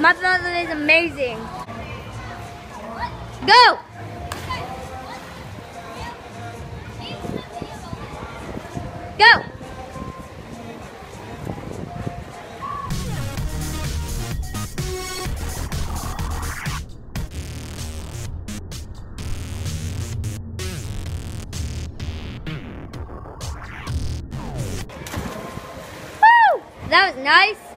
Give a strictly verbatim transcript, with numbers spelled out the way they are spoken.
My brother is amazing. Go! Go! Woo! That was nice.